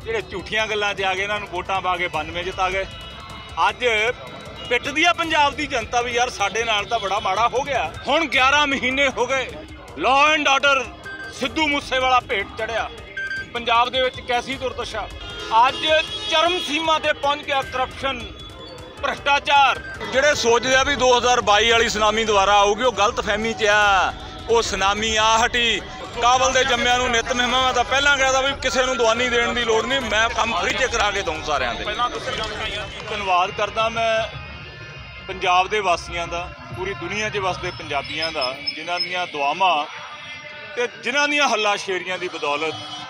ਜਿਹੜੇ ਝੂਠੀਆਂ ਗੱਲਾਂ 'ਚ ਆ ਗਏ ਇਹਨਾਂ ਨੂੰ ਵੋਟਾਂ ਪਾ ਕੇ 92 ਜਿਤਾ ਗਏ। ਅੱਜ ਪਿੱਟਦੀ ਆ ਪੰਜਾਬ ਦੀ ਜਨਤਾ ਵੀ ਯਾਰ ਸਾਡੇ ਨਾਲ ਤਾਂ ਬੜਾ ਮਾੜਾ ਹੋ ਗਿਆ। ਹੁਣ 11 ਮਹੀਨੇ ਹੋ ਗਏ, law and order Sidhu Moosewala ਭੇਟ ਚੜਿਆ। ਪੰਜਾਬ ਦੇ ਵਿੱਚ ਕੈਸੀ ਦੁਰਦਸ਼ਾ, ਅੱਜ ਚਰਮ ਸੀਮਾ ਤੇ ਪਹੁੰਚ ਗਿਆ ਕਰਪਸ਼ਨ, ਭ੍ਰਿਸ਼ਟਾਚਾਰ। ਜਿਹੜੇ ਸੋਚਦੇ ਆ ਵੀ 2022 ਵਾਲੀ ਸੁਨਾਮੀ ਦੁਬਾਰਾ ਆਊਗੀ, ਉਹ ਗਲਤ ਫਹਿਮੀ 'ਚ ਆ। ਉਹ ਸੁਨਾਮੀ ਆ ਹਟੀ। ਕਾਬਲ ਦੇ ਜੰਮਿਆਂ ਨੂੰ ਨਿਤ ਮਹਿਮਾ ਤਾਂ ਪਹਿਲਾਂ ਕਹਿਦਾ ਵੀ ਕਿਸੇ ਨੂੰ ਦਵਾਨੀ ਦੇਣ ਦੀ ਲੋੜ ਨਹੀਂ, ਮੈਂ ਕੰਮ ਫ੍ਰੀ 'ਚ ਕਰਾ ਕੇ ਦਊਂ ਸਾਰਿਆਂ ਦੇ। ਧੰਨਵਾਦ ਕਰਦਾ ਮੈਂ ਪੰਜਾਬ ਦੇ ਵਾਸੀਆਂ ਦਾ, ਪੂਰੀ ਦੁਨੀਆ 'ਚ ਵਸਦੇ ਪੰਜਾਬੀਆਂ ਦਾ, ਜਿਨ੍ਹਾਂ ਦੀਆਂ ਦੁਆਵਾਂ ਤੇ ਜਿਨ੍ਹਾਂ ਦੀਆਂ ਹੱਲਾਸ਼ੇਰੀਆਂ ਦੀ ਬਦੌਲਤ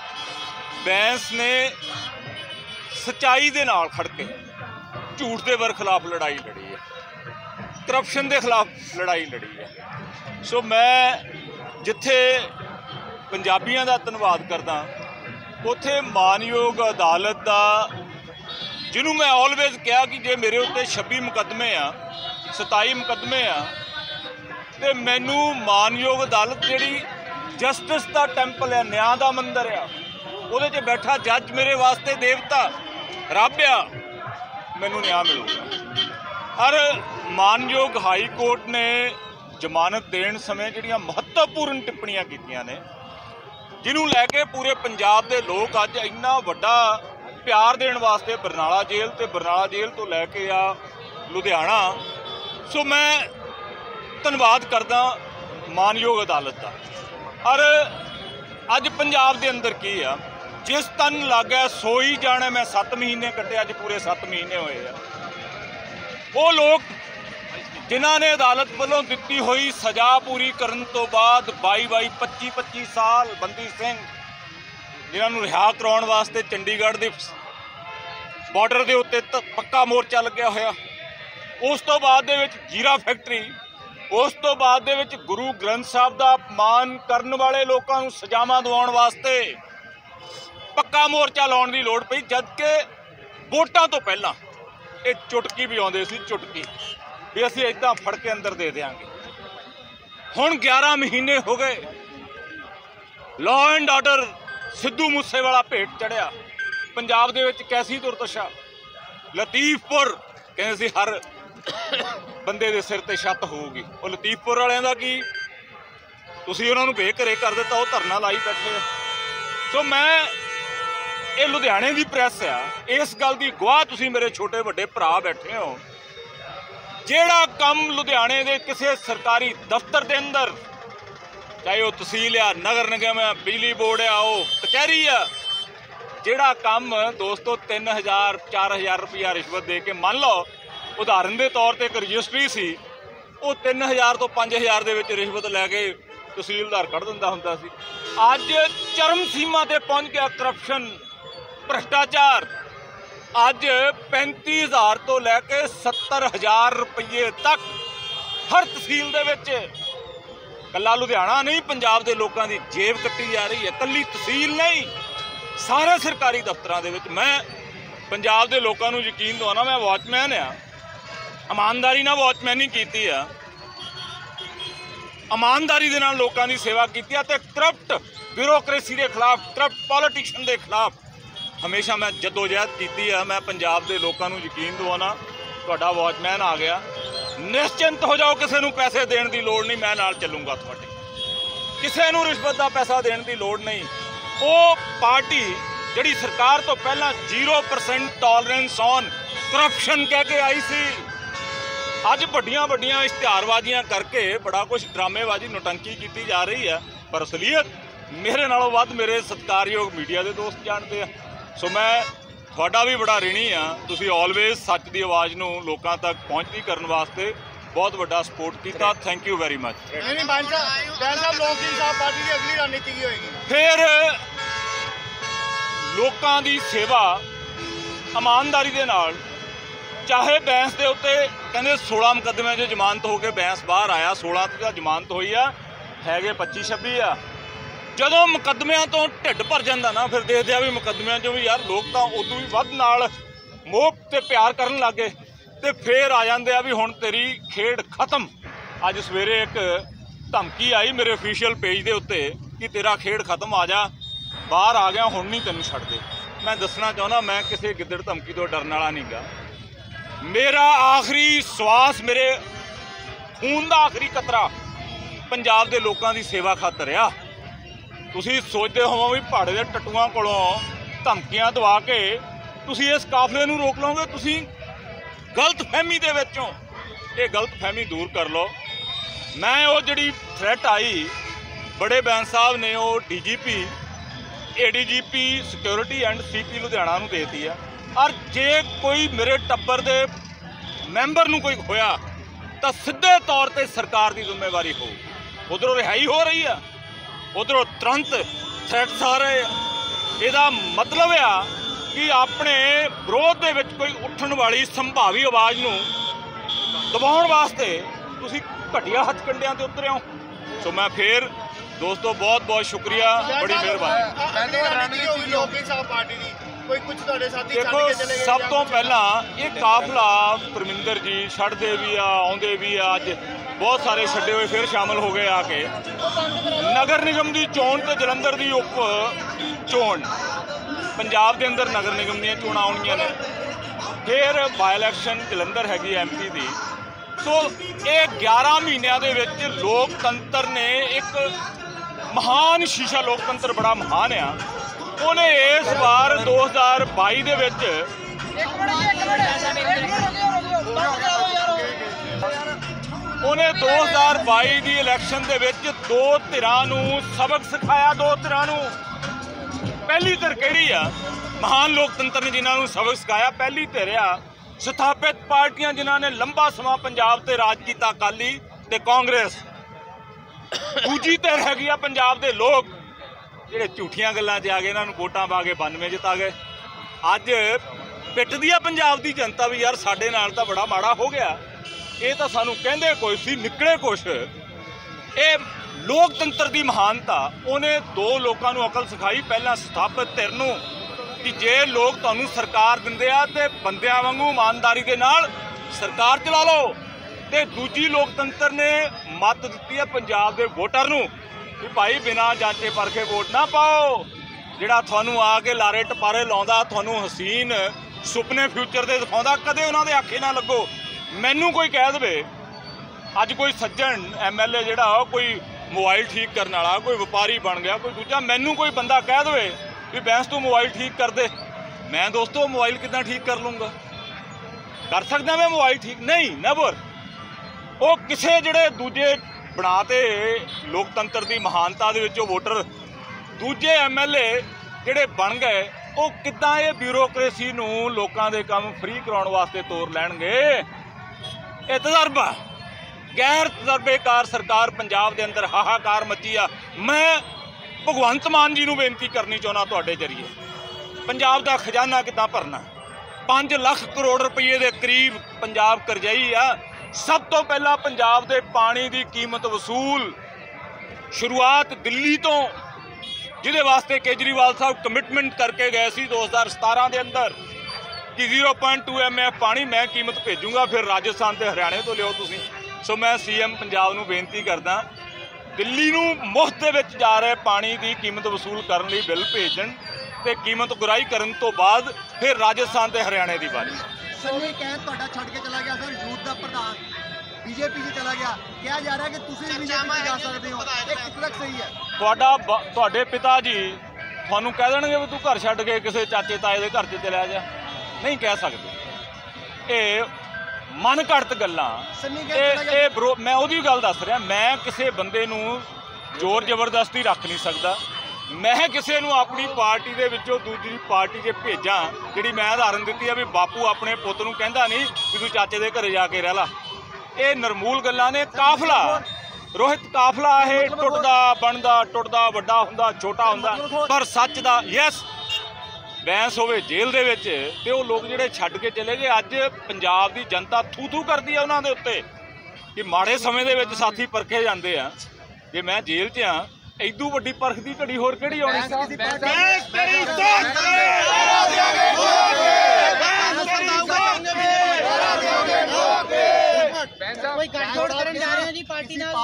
ਬੈਂਸ ਨੇ ਸੱਚਾਈ ਦੇ ਨਾਲ ਖੜ ਕੇ ਝੂਠ ਦੇ ਖਿਲਾਫ ਲੜਾਈ ਲੜੀ ਹੈ, ਕਰਪਸ਼ਨ ਦੇ ਖਿਲਾਫ ਲੜਾਈ ਲੜੀ ਹੈ। ਸੋ ਮੈਂ ਜਿੱਥੇ ਪੰਜਾਬੀਆਂ ਦਾ ਧੰਨਵਾਦ ਕਰਦਾ, ਉੱਥੇ ਮਾਨਯੋਗ ਅਦਾਲਤ ਦਾ, ਜਿਹਨੂੰ ਮੈਂ ਆਲਵੇਜ਼ ਕਿਹਾ ਕਿ ਜੇ ਮੇਰੇ ਉੱਤੇ 26 ਮੁਕੱਦਮੇ ਆ, 27 ਮੁਕੱਦਮੇ ਆ, ਤੇ ਮੈਨੂੰ ਮਾਨਯੋਗ ਅਦਾਲਤ ਜਿਹੜੀ ਜਸਟਿਸ ਦਾ ਟੈਂਪਲ ਹੈ, ਨਿਆਂ ਦਾ ਮੰਦਰ ਆ, ਉਹਦੇ 'ਚ ਬੈਠਾ ਜੱਜ ਮੇਰੇ ਵਾਸਤੇ ਦੇਵਤਾ ਰੱਬ ਆ, ਮੈਨੂੰ ਨਿਆਂ ਮਿਲੂਗਾ। ਔਰ ਮਾਨਯੋਗ ਹਾਈ ਕੋਰਟ ਨੇ ਜ਼ਮਾਨਤ ਦੇਣ ਸਮੇਂ ਜਿਹੜੀਆਂ ਮਹੱਤਵਪੂਰਨ ਟਿੱਪਣੀਆਂ ਕੀਤੀਆਂ ਨੇ, ਜਿਹਨੂੰ ਲੈ ਕੇ ਪੂਰੇ ਪੰਜਾਬ ਦੇ ਲੋਕ ਅੱਜ ਇੰਨਾ ਵੱਡਾ ਪਿਆਰ ਦੇਣ ਵਾਸਤੇ ਬਰਨਾਲਾ ਜੇਲ੍ਹ ਤੇ ਬਰਨਾਲਾ ਜੇਲ੍ਹ ਤੋਂ ਲੈ ਕੇ ਆ ਲੁਧਿਆਣਾ। ਸੋ ਮੈਂ ਧੰਨਵਾਦ ਕਰਦਾ ਮਾਨਯੋਗ ਅਦਾਲਤ ਦਾ। ਔਰ ਅੱਜ ਪੰਜਾਬ ਦੇ ਅੰਦਰ ਕੀ ਆ, ਜਿਸ ਤਨ ਲੱਗਾ ਸੋਈ ਜਾਣਾ। ਮੈਂ 7 ਮਹੀਨੇ ਕੱਟੇ, ਅੱਜ ਪੂਰੇ 7 ਮਹੀਨੇ ਹੋਏ ਆ। ਉਹ ਲੋਕ ਜਿਨ੍ਹਾਂ ਨੇ ਅਦਾਲਤ ਵੱਲੋਂ ਦਿੱਤੀ ਹੋਈ ਸਜ਼ਾ ਪੂਰੀ ਕਰਨ ਤੋਂ ਬਾਅਦ 22 25 ਸਾਲ ਬੰਦੀ ਸਿੰਘ, ਜਿਨ੍ਹਾਂ ਨੂੰ ਰਿਹਾ ਕਰਾਉਣ ਵਾਸਤੇ ਚੰਡੀਗੜ੍ਹ ਦੇ ਬਾਰਡਰ ਦੇ ਉੱਤੇ ਪੱਕਾ ਮੋਰਚਾ ਲੱਗਿਆ ਹੋਇਆ। ਉਸ ਤੋਂ ਬਾਅਦ ਦੇ ਵਿੱਚ ਜੀਰਾ ਫੈਕਟਰੀ, ਉਸ ਤੋਂ ਬਾਅਦ ਦੇ ਵਿੱਚ ਗੁਰੂ ਗ੍ਰੰਥ ਸਾਹਿਬ ਦਾ ਅਪਮਾਨ ਕਰਨ ਵਾਲੇ ਲੋਕਾਂ ਨੂੰ ਸਜ਼ਾਵਾਂ ਦਿਵਾਉਣ ਵਾਸਤੇ ਪੱਕਾ ਮੋਰਚਾ ਲਾਉਣ ਦੀ ਲੋੜ ਪਈ, ਜਦਕਿ ਵੋਟਾਂ ਤੋਂ ਪਹਿਲਾਂ ਇਹ ਚੁਟਕੀ ਵੀ ਆਉਂਦੇ ਸੀ, ਚੁਟਕੀ ਵੀ ਅਸੀਂ ਇੱਦਾਂ ਫੜ ਕੇ ਅੰਦਰ ਦੇ ਦਿਆਂਗੇ। ਹੁਣ 11 ਮਹੀਨੇ ਹੋ ਗਏ, law and order Sidhu Moosewala ਭੇਟ ਚੜਿਆ। ਪੰਜਾਬ ਦੇ ਵਿੱਚ ਕੈਸੀ ਦੁਰਦਸ਼ਾ। ਲਤੀਫਪੁਰ ਕਹਿੰਦੇ ਸੀ ਹਰ ਬੰਦੇ ਦੇ ਸਿਰ ਤੇ ਛੱਤ ਹੋਊਗੀ, ਉਹ ਲਤੀਫਪੁਰ ਵਾਲਿਆਂ ਦਾ ਕੀ, ਤੁਸੀਂ ਉਹਨਾਂ ਨੂੰ ਬੇਘਰੇ ਕਰ ਦਿੱਤਾ, ਉਹ ਧਰਨਾ ਲਾਈ ਬੈਠੇ। ਸੋ ਮੈਂ ਇਹ ਲੁਧਿਆਣੇ ਦੀ ਪ੍ਰੈਸ ਆ, ਇਸ ਗੱਲ ਦੀ ਗਵਾਹ ਤੁਸੀਂ ਮੇਰੇ ਛੋਟੇ ਵੱਡੇ ਭਰਾ ਬੈਠੇ ਹੋ। ਜਿਹੜਾ ਕੰਮ ਲੁਧਿਆਣੇ ਦੇ ਕਿਸੇ ਸਰਕਾਰੀ ਦਫ਼ਤਰ ਦੇ ਅੰਦਰ, ਚਾਹੇ ਉਹ ਤਹਿਸੀਲ ਆ, ਨਗਰ ਨਿਗਮ ਆ, ਬਿਜਲੀ ਬੋਰਡ ਆ, ਉਹ ਕਚਹਿਰੀ ਆ, ਜਿਹੜਾ ਕੰਮ ਦੋਸਤੋ 3000 4000 ਰੁਪਇਆ ਰਿਸ਼ਵਤ ਦੇ ਕੇ, ਮੰਨ ਲਓ ਉਦਾਹਰਨ ਦੇ ਤੌਰ ਤੇ ਇੱਕ ਰਜਿਸਟਰੀ ਸੀ, ਉਹ 3000 ਤੋਂ 5000 ਦੇ ਵਿੱਚ ਰਿਸ਼ਵਤ ਲੈ ਕੇ ਤਹਿਸੀਲਦਾਰ ਕੱਢ ਦਿੰਦਾ ਹੁੰਦਾ ਸੀ। ਅੱਜ ਚਰਮ ਸੀਮਾ ਤੇ ਪਹੁੰਚ ਗਿਆ ਕਰਪਸ਼ਨ, ਭ੍ਰਿਸ਼ਟਾਚਾਰ। ਅੱਜ 35000 ਤੋਂ ਲੈ ਕੇ 70000 ਰੁਪਏ ਤੱਕ ਹਰ ਤਹਿਸੀਲ ਦੇ ਵਿੱਚ, ਕੱਲਾ ਲੁਧਿਆਣਾ ਨਹੀਂ, ਪੰਜਾਬ ਦੇ ਲੋਕਾਂ ਦੀ ਜੇਬ ਕੱਟੀ ਜਾ ਰਹੀ ਹੈ। ਕੱਲੀ ਤਹਿਸੀਲ ਨਹੀਂ, ਸਾਰੇ ਸਰਕਾਰੀ ਦਫ਼ਤਰਾਂ ਦੇ ਵਿੱਚ। ਮੈਂ ਪੰਜਾਬ ਦੇ ਲੋਕਾਂ ਨੂੰ ਯਕੀਨ ਦਿਵਾਉਣਾ, ਮੈਂ ਵਾਚਮੈਨ ਆ, ਇਮਾਨਦਾਰੀ ਨਾਲ ਵਾਚਮੈਨੀ ਕੀਤੀ ਆ, ਇਮਾਨਦਾਰੀ ਦੇ ਨਾਲ ਲੋਕਾਂ ਦੀ ਸੇਵਾ ਕੀਤੀ ਆ, ਤੇ ਕਰਪਟ ਬਿਊਰੋਕ੍ਰੇਸੀ ਦੇ ਖਿਲਾਫ, ਕਰਪਟ ਪੋਲੀਟੀਸ਼ੀਅਨ ਦੇ ਖਿਲਾਫ ਹਮੇਸ਼ਾ ਮੈਂ ਜਦੋਜਹਿਦ ਕੀਤੀ ਆ। ਮੈਂ ਪੰਜਾਬ ਦੇ ਲੋਕਾਂ ਨੂੰ ਯਕੀਨ ਦਿਵਾਉਣਾ, ਤੁਹਾਡਾ ਵਾਚਮੈਨ ਆ ਗਿਆ, ਨਿਸ਼ਚਿੰਤ ਹੋ ਜਾਓ, ਕਿਸੇ ਨੂੰ ਪੈਸੇ ਦੇਣ ਦੀ ਲੋੜ ਨਹੀਂ, ਮੈਂ ਨਾਲ ਚੱਲੂੰਗਾ ਤੁਹਾਡੇ। ਕਿਸੇ ਨੂੰ ਰਿਸ਼ਵਤ ਦਾ ਪੈਸਾ ਦੇਣ ਦੀ ਲੋੜ ਨਹੀਂ। ਉਹ ਪਾਰਟੀ ਜਿਹੜੀ ਸਰਕਾਰ ਤੋਂ ਪਹਿਲਾਂ 0% ਟੋਲਰੈਂਸ ਔਨ ਕਰਪਸ਼ਨ ਕਹਿ ਕੇ ਆਈ ਸੀ, ਅੱਜ ਵੱਡੀਆਂ ਵੱਡੀਆਂ ਇਸ਼ਤਿਹਾਰਬਾਜ਼ੀਆਂ ਕਰਕੇ ਬੜਾ ਕੁਝ ਡਰਾਮੇਬਾਜ਼ੀ ਨੋਟੰਕੀ ਕੀਤੀ ਜਾ ਰਹੀ ਹੈ, ਪਰ ਅਸਲੀਅਤ ਮੇਰੇ ਨਾਲੋਂ ਵੱਧ ਮੇਰੇ ਸਤਿਕਾਰਯੋਗ ਮੀਡੀਆ ਦੇ ਦੋਸਤ ਜਾਣਦੇ ਆ। ਸੋ ਮੈਂ ਤੁਹਾਡਾ ਵੀ ਬੜਾ ਰਿਣੀ ਆ, ਤੁਸੀਂ ਆਲਵੇਜ਼ ਸੱਚ ਦੀ ਆਵਾਜ਼ ਨੂੰ ਲੋਕਾਂ ਤੱਕ ਪਹੁੰਚਦੀ ਕਰਨ ਵਾਸਤੇ ਬਹੁਤ ਵੱਡਾ ਸਪੋਰਟ ਕੀਤਾ। Thank you very much. ਫਿਰ ਲੋਕਾਂ ਦੀ ਸੇਵਾ ਇਮਾਨਦਾਰੀ ਦੇ ਨਾਲ, ਚਾਹੇ ਬੈਂਸ ਦੇ ਉੱਤੇ ਕਹਿੰਦੇ 16 ਮੁਕੱਦਮਿਆਂ 'ਚ ਜ਼ਮਾਨਤ ਹੋ ਕੇ ਬੈਂਸ ਬਾਹਰ ਆਇਆ, 16 ਤੇ ਜ਼ਮਾਨਤ ਹੋਈ ਆ, ਹੈਗੇ 25 26 ਆ। ਜਦੋਂ ਮੁਕੱਦਮਿਆਂ ਤੋਂ ਢਿੱਡ ਭਰ ਜਾਂਦਾ ਨਾ, ਫਿਰ ਦੇਖਦੇ ਆ ਵੀ ਮੁਕੱਦਮਿਆਂ 'ਚੋਂ ਵੀ ਯਾਰ ਲੋਕ ਤਾਂ ਉਦੋਂ ਵੀ ਵੱਧ ਨਾਲ ਮੋਹ ਤੇ ਪਿਆਰ ਕਰਨ ਲੱਗੇ, ਤੇ ਫਿਰ ਆ ਜਾਂਦੇ ਆ ਵੀ ਹੁਣ ਤੇਰੀ ਖੇਡ ਖਤਮ। ਅੱਜ ਸਵੇਰੇ ਇੱਕ ਧਮਕੀ ਆਈ ਮੇਰੇ ਅਫੀਸ਼ੀਅਲ ਪੇਜ ਦੇ ਉੱਤੇ ਕਿ ਤੇਰਾ ਖੇਡ ਖਤਮ, ਆ ਜਾ, ਬਾਹਰ ਆ ਗਿਆ, ਹੁਣ ਨਹੀਂ ਤੈਨੂੰ ਛੱਡਦੇ। मैं दसना चाहना मैं किसी गिद्दड़ धमकी तो डरन वाला नहीं गा। मेरा आखिरी श्वास, मेरे खून का आखिरी कतरा पंजाब के लोगों की सेवा खातर आ। तुसीं सोचते हो भी पहाड़े के टट्टूआं कोलों धमकियां दवा के तुसीं इस काफले नूं रोक लोगे। तुसीं गलत फहमी दे विचों ये गलत फहमी दूर कर लो। मैं वो जिहड़ी थ्रैट आई बड़े बैन साहब ने वो DGP ADGP security and CP Ludhiana नूं देती है। और जे कोई मेरे टब्बर दे मैंबर नूं कोई होया तो सीधे तौर पर सरकार की जिम्मेवारी हो। उधरों रिहाई हो रही है, उधरों तुरंत थ्रैट्स आ रहे हैं। इसका मतलब आ कि अपने विरोध दे विच कोई उठन वाली संभावी आवाज़ नूं दबाउण वास्ते तुसीं घटिया हथकंडियां ते उतरे हो। सो मैं फिर दोस्तों बहुत बहुत शुक्रिया, बड़ी मेहरबानी। देखो सब तो पहला ये काफला परमिंदर जी छड्डदे भी आउंदे भी अज बहुत सारे छड्डे हुए फिर शामिल हो गए आके। नगर निगम की चोण तो जलंधर की उप चोण पंजाब के अंदर नगर निगम दी चोणां आउणियां ने, फिर बाय इलैक्शन जलंधर हैगी MP की। तो ये 11 महीनों के विच लोकतंत्र ने एक महान शीशा, लोकतंत्र बड़ा महान आ। उन्हें इस बार 2022 दे विच उन्हें 2022 की इलैक्शन दे विच दो धिरां नूं सबक सिखाया। दो धिरां नूं पहली धिर किहड़ी आ? महान लोकतंत्र ने जिन्हां नूं सबक सिखाया। पहली धिर आ स्थापित पार्टियां जिन्हां ने लंबा समा पंजाब ते राज कीता, अकाली ते कांग्रेस। दूजी धिर हैगी आ पंजाब दे लोग ਜਿਹੜੇ ਝੂਠੀਆਂ ਗੱਲਾਂ 'ਚ ਆ ਗਏ, ਇਹਨਾਂ ਨੂੰ ਵੋਟਾਂ ਪਾ ਕੇ 92 ਜਿਤਾ ਗਏ। ਅੱਜ ਪਿੱਟਦੀ ਆ ਪੰਜਾਬ ਦੀ ਜਨਤਾ ਵੀ ਯਾਰ ਸਾਡੇ ਨਾਲ ਤਾਂ ਬੜਾ ਮਾੜਾ ਹੋ ਗਿਆ। ਇਹ ਤਾਂ ਸਾਨੂੰ ਕਹਿੰਦੇ ਕੋਈ ਸੀ, ਨਿਕਲੇ ਕੁਛ। ਇਹ ਲੋਕਤੰਤਰ ਦੀ ਮਹਾਨਤਾ ਉਹਨੇ ਦੋ ਲੋਕਾਂ ਨੂੰ ਅਕਲ ਸਿਖਾਈ। ਪਹਿਲਾਂ ਸਥਾਪਿਤ ਧਿਰ ਨੂੰ ਕਿ ਜੇ ਲੋਕ ਤੁਹਾਨੂੰ ਸਰਕਾਰ ਦਿੰਦੇ ਆ ਤੇ ਬੰਦਿਆਂ ਵਾਂਗੂ ਇਮਾਨਦਾਰੀ ਦੇ ਨਾਲ ਸਰਕਾਰ ਚਲਾ ਲਓ। ਤੇ ਦੂਜੀ ਲੋਕਤੰਤਰ ਨੇ ਮੱਤ ਦਿੱਤੀ ਆ ਪੰਜਾਬ ਦੇ ਵੋਟਰ ਨੂੰ कि भाई बिना जांचे परखे वोट ना पाओ। जिहड़ा थानू आके लारे टपारे लाउंदा, थानू हसीन सुपने फ्यूचर दे दिखाउंदा, कदे उन्हां दे आखे ना लगो। मैनू कोई कह दे अज कोई सज्जन MLA जिहड़ा कोई मोबाइल ठीक करने वाला, कोई व्यापारी बन गया, कोई दूजा, मैनू कोई बंदा कह दे भी बैंस तू मोबाइल ठीक कर दे, मैं दोस्तों मोबाइल किदां ठीक कर लूँगा? कर सकदा मैं मोबाइल ठीक? नहीं, नैवर। वो किसे जिहड़े दूजे बनाते लोकतंत्र की महानता दे विच वोटर दूजे MLA जिहड़े बन गए, वो किद्दां ये ब्यूरोक्रेसी नूं लोकां दे काम फ्री कराउण वास्ते तोड़ लैणगे? ये तजर्बा गैर तजर्बेकार सरकार पंजाब दे अंदर हाहाकार मची आ। मैं भगवंत मान जी नूं बेनती करनी चाहुंदा तुहाडे जरिए, पंजाब दा खजाना किद्दां भरना? 5 लाख करोड़ रुपये के करीब पंजाब करजाई आ। सब तो पहला पंजाब दे पानी की कीमत वसूल शुरुआत दिल्ली तो, जिहदे वास्ते केजरीवाल साहब कमिटमेंट करके गए सी 2017 के अंदर कि 0.2 MF पानी मैं कीमत भेजूंगा, फिर राजस्थान ते हरियाणे तो लियो तुसीं। सो मैं CM पंजाब नूं बेनती करदा दिल्ली नूं मुफ्त दे विच जा रहे पानी की कीमत वसूल करने लई बिल भेजण ते कीमत गुराई करन तो बाद फिर राजस्थान ते हरियाणे की बारी। संजय कैद ਤੁਹਾਡਾ ਛੱਡ ਕੇ ਚਲਾ ਗਿਆ ਸਰ, ਯੂਥ ਦਾ ਪ੍ਰਧਾਨ BJP 'ਚ ਚਲਾ ਗਿਆ, ਕਿਹਾ ਜਾ ਰਿਹਾ ਕਿ ਤੁਸੀਂ ਵੀ BJP 'ਚ ਜਾ ਸਕਦੇ ਹੋ। ਇਹ ਕਿੰਨਾ ਸਹੀ ਹੈ? ਤੁਹਾਡੇ ਪਿਤਾ ਜੀ ਤੁਹਾਨੂੰ ਕਹਿ ਦੇਣਗੇ ਵੀ ਤੂੰ ਘਰ ਛੱਡ ਕੇ ਕਿਸੇ ਚਾਚੇ ਤਾਏ ਦੇ ਘਰ 'ਚ ਚਲਿਆ ਜਾ? ਨਹੀਂ ਕਹਿ ਸਕਦੇ। ਇਹ ਮਨ ਘੜਤ ਗੱਲਾਂ। ਇਹ ਮੈਂ ਉਹਦੀ ਗੱਲ ਦੱਸ ਰਿਹਾ। ਮੈਂ ਕਿਸੇ ਬੰਦੇ ਨੂੰ ਜ਼ੋਰ ਜ਼ਬਰਦਸਤੀ ਰੱਖ ਨਹੀਂ ਸਕਦਾ। मैं किसी नूं अपनी पार्टी दे विचों दूसरी पार्टी 'च भेजां, जिहड़ी मैं उदाहरण दित्ती है भी बापू अपने पुੱਤ ਨੂੰ ਕਹਿੰਦਾ नहीं कि तू चाचे दे घरे जा के रह ला। ये नरमूल गल्लां ने। काफला रोहित काफला है टुटदा बनदा, टुटदा वड्डा हुंदा, छोटा हुंदा, पर सच दा यस बैंस होवे जेल दे विच ते वो लोग जिहड़े छड्ड के चले गए। अज पंजाब दी जनता थू थू करदी है उन्हां दे उत्ते कि माड़े समय दे विच साथी परखे जांदे आ। जे मैं जेल 'च आ, इदू वड्डी परख की घड़ी होर किहड़ी आउणी?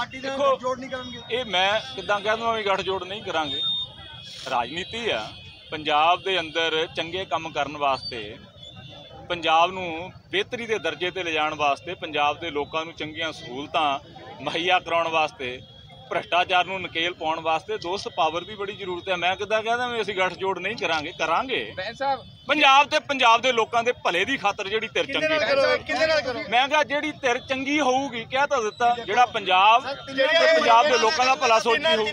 देखो ये मैं किदां कह दूँ भी गठजोड़ नहीं करांगे। राजनीति आ, ਪੰਜਾਬ ਦੇ ਅੰਦਰ ਚੰਗੇ ਕੰਮ ਕਰਨ ਵਾਸਤੇ, ਪੰਜਾਬ ਨੂੰ ਬਿਹਤਰੀ ਦੇ ਦਰਜੇ ਤੇ ਲਿਜਾਣ ਵਾਸਤੇ, ਪੰਜਾਬ ਦੇ ਲੋਕਾਂ ਨੂੰ ਚੰਗੀਆਂ ਸਹੂਲਤਾਂ ਮੁਹੱਈਆ ਕਰਾਉਣ ਵਾਸਤੇ, ਭ੍ਰਿਸ਼ਟਾਚਾਰ ਨੂੰ ਨਕੇਲ ਪਾਉਣ ਵਾਸਤੇ ਦੋਸਤ ਪਾਵਰ ਦੀ ਬੜੀ ਜ਼ਰੂਰਤ ਹੈ। ਮੈਂ ਕਿੱਦਾਂ ਕਹਿੰਦਾ ਵੀ ਅਸੀਂ ਗੱਠਜੋੜ ਨਹੀਂ ਕਰਾਂਗੇ, ਕਰਾਂਗੇ ਪੰਜਾਬ ਤੇ ਪੰਜਾਬ ਦੇ ਲੋਕਾਂ ਦੇ ਭਲੇ ਦੀ ਖਾਤਰ। ਜਿਹੜੀ ਧਿਰ ਚੰਗੀ, ਮੈਂ ਕਿਹਾ ਜਿਹੜੀ ਧਿਰ ਚੰਗੀ ਹੋਊਗੀ, ਕਹਿ ਤਾਂ ਦਿੱਤਾ, ਜਿਹੜਾ ਪੰਜਾਬ ਤੇ ਪੰਜਾਬ ਦੇ ਲੋਕਾਂ ਦਾ ਭਲਾ ਸੋਚੀ ਹੋਊ।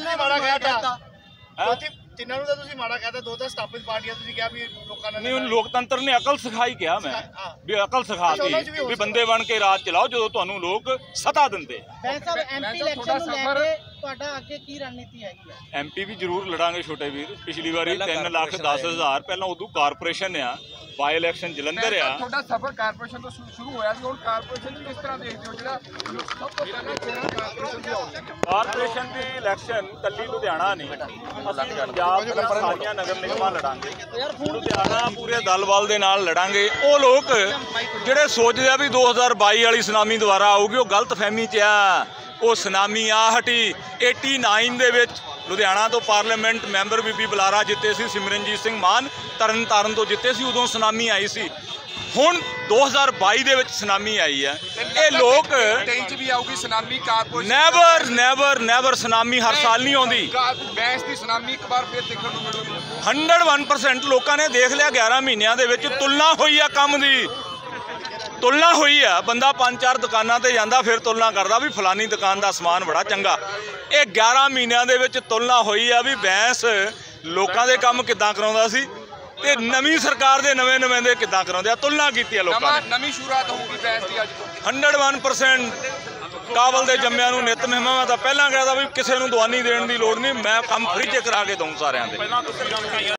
ਤਿੰਨਾਂ ਨੂੰ ਤਾਂ ਤੁਸੀਂ ਮਾੜਾ ਕਹਤਾ, ਦੋ ਤਾਂ ਸਥਾਪਿਤ ਪਾਰਟੀਆਂ ਤੁਸੀਂ ਕਿਹਾ ਵੀ ਲੋਕਾਂ ਨੇ ਨਹੀਂ, ਉਹਨੂੰ ਲੋਕਤੰਤਰ ਨੇ ਅਕਲ ਸਿਖਾਈ, ਕਿਹਾ ਮੈਂ ਵੀ ਅਕਲ ਸਿਖਾਤੀ ਵੀ ਬੰਦੇ ਬਣ ਕੇ ਰਾਜ ਚਲਾਓ ਜਦੋਂ ਤੁਹਾਨੂੰ ਲੋਕ ਸੱਤਾ ਦਿੰਦੇ। ਐਮਪੀ ਇਲੈਕਸ਼ਨ ਨੂੰ ਲੈ ਕੇ ਤੁਹਾਡਾ ਅੱਗੇ ਕੀ ਰਣਨੀਤੀ ਹੈਗੀ ਹੈ? ਐਮਪੀ ਵੀ ਜ਼ਰੂਰ ਲੜਾਂਗੇ ਛੋਟੇ ਵੀਰ। ਪਿਛਲੀ ਵਾਰੀ 3,10,000 ਪਹਿਲਾਂ ਉਦੋਂ ਕਾਰਪੋਰੇਸ਼ਨ ਆ, ਬਾਈ ਇਲੈਕਸ਼ਨ ਜਲੰਧਰ ਆ। ਤੁਹਾਡਾ ਸਫ਼ਰ ਕਾਰਪੋਰੇਸ਼ਨ ਤੋਂ ਸ਼ੁਰੂ ਹੋਇਆ ਸੀ, ਹੁਣ ਕਾਰਪੋਰੇਸ਼ਨ ਨੂੰ ਕਿਸ ਤਰ੍ਹਾਂ ਦੇਖਦੇ ਹੋ? ਜਿਹੜਾ ਸਭ ਤੋਂ ਪਹਿਲਾਂ ਚਿਹਰਾ ਕਾਰਪੋਰੇਸ਼ਨ ਦੀ ਆਉਂਦੀ ਹੈ। ਕਾਰਪੋਰੇਸ਼ਨ ਦੀ ਇਲੈਕਸ਼ਨ ਕੱਲੀ ਲੁਧਿਆਣਾ ਨਹੀਂ, ਅਸੀਂ ਪੰਜਾਬ ਦੀਆਂ ਸਾਰੀਆਂ ਨਗਰ ਨਿਗਮਾਂ ਲੜਾਂਗੇ। ਲੁਧਿਆਣਾ ਪੂਰੇ ਦਲਬਲ ਦੇ ਨਾਲ ਲੜਾਂਗੇ। ਉਹ ਲੋਕ ਜਿਹੜੇ ਸੋਚਦੇ ਆ ਵੀ 2022 ਵਾਲੀ ਸੁਨਾਮੀ ਦੁਬਾਰਾ ਆਊਗੀ, ਉਹ ਗਲਤ ਫਹਿਮੀ 'ਚ ਆ। ਉਹ ਸੁਨਾਮੀ ਆ ਹਟੀ। 89 ਦੇ ਵਿੱਚ ਲੁਧਿਆਣਾ ਤੋਂ ਪਾਰਲੀਮੈਂਟ ਮੈਂਬਰ ਬੀਬੀ ਬੁਲਾਰਾ ਜਿੱਤੇ ਸੀ, ਸਿਮਰਨਜੀਤ ਸਿੰਘ ਮਾਨ ਤਰਨਤਾਰਨ ਤੋਂ ਜਿੱਤੇ ਸੀ, ਉਦੋਂ ਸੁਨਾਮੀ ਆਈ ਸੀ। ਹੁਣ 2022 ਦੇ ਵਿੱਚ ਸੁਨਾਮੀ ਆਈ ਹੈ। ਇਹ ਲੋਕ 23 ਚ ਵੀ ਆਊਗੀ tsunami corporation. Never never never tsunami ਹਰ ਸਾਲ ਨਹੀਂ ਆਉਂਦੀ। ਬੈਂਸ ਦੀ ਸੁਨਾਮੀ ਇੱਕ ਵਾਰ ਫਿਰ ਦੇਖਣ ਨੂੰ ਮਿਲੂਗੀ। 101% ਲੋਕਾਂ ਨੇ ਦੇਖ ਲਿਆ। 11 ਮਹੀਨਿਆਂ ਦੇ ਵਿੱਚ ਤੁਲਨਾ ਹੋਈ ਆ, ਕੰਮ ਦੀ ਤੁਲਨਾ ਹੋਈ ਆ। ਬੰਦਾ 5-4 ਦੁਕਾਨਾਂ ਤੇ ਜਾਂਦਾ, ਫਿਰ ਤੁਲਨਾ ਕਰਦਾ ਵੀ ਫਲਾਨੀ ਦੁਕਾਨ ਦਾ ਸਮਾਨ ਬੜਾ ਚੰਗਾ। ਇਹ 11 ਮਹੀਨਿਆਂ ਦੇ ਵਿੱਚ ਤੁਲਨਾ ਹੋਈ ਆ ਵੀ ਬੈਂਸ ਲੋਕਾਂ ਦੇ ਕੰਮ ਕਿੱਦਾਂ ਕਰਾਉਂਦਾ ਸੀ ਤੇ ਨਵੀਂ ਸਰਕਾਰ ਦੇ ਨਵੇਂ ਨੁਮਾਇੰਦੇ ਕਿੱਦਾਂ ਕਰਾਉਂਦੇ ਆ। ਤੁਲਨਾ ਕੀਤੀ ਆ ਲੋਕਾਂ ਨੇ। ਨਵੀਂ ਸ਼ੁਰੂਆਤ ਹੋਊਗੀ ਬੈਂਸ ਦੀ ਅੱਜ ਤੋਂ। 101% ਕਾਬਲ ਦੇ ਜੰਮਿਆਂ ਨੂੰ ਨਿਤ ਮਹਿਮਾ। ਮੈਂ ਤਾਂ ਪਹਿਲਾਂ ਕਹਿਦਾ ਵੀ ਕਿਸੇ ਨੂੰ ਦਵਾਨੀ ਦੇਣ ਦੀ ਲੋੜ ਨਹੀਂ, ਮੈਂ ਕੰਮ ਫ੍ਰੀ 'ਚ ਕਰਾ ਕੇ ਦਊਂ ਸਾਰਿਆਂ ਦੇ।